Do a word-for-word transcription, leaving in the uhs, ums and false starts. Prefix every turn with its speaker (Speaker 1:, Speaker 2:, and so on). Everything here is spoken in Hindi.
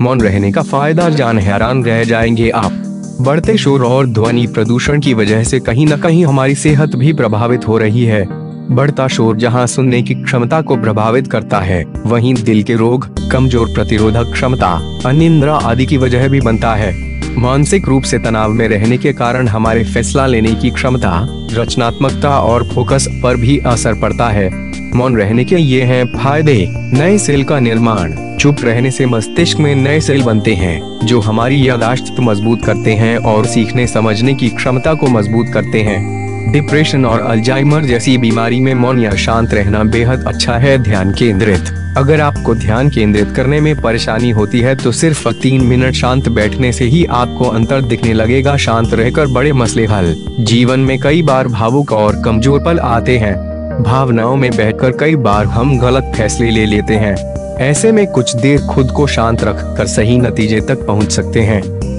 Speaker 1: मौन रहने का फायदा जान हैरान रह जाएंगे आप। बढ़ते शोर और ध्वनि प्रदूषण की वजह से कहीं न कहीं हमारी सेहत भी प्रभावित हो रही है। बढ़ता शोर जहां सुनने की क्षमता को प्रभावित करता है, वहीं दिल के रोग, कमजोर प्रतिरोधक क्षमता, अनिद्रा आदि की वजह भी बनता है। मानसिक रूप से तनाव में रहने के कारण हमारे फैसला लेने की क्षमता, रचनात्मकता और फोकस पर भी असर पड़ता है। मौन रहने के ये हैं फायदे। नए सेल का निर्माण। चुप रहने से मस्तिष्क में नए सेल बनते हैं, जो हमारी याददाश्त मजबूत करते हैं और सीखने समझने की क्षमता को मजबूत करते हैं। डिप्रेशन और अल्जाइमर जैसी बीमारी में मौन या शांत रहना बेहद अच्छा है। ध्यान केंद्रित। अगर आपको ध्यान केंद्रित करने में परेशानी होती है तो सिर्फ तीन मिनट शांत बैठने से ही आपको अंतर दिखने लगेगा। शांत रहकर बड़े मसले हल। जीवन में कई बार भावुक और कमजोर पल आते हैं। भावनाओं में बहकर कई बार हम गलत फैसले ले लेते हैं। ऐसे में कुछ देर खुद को शांत रख कर सही नतीजे तक पहुंच सकते हैं।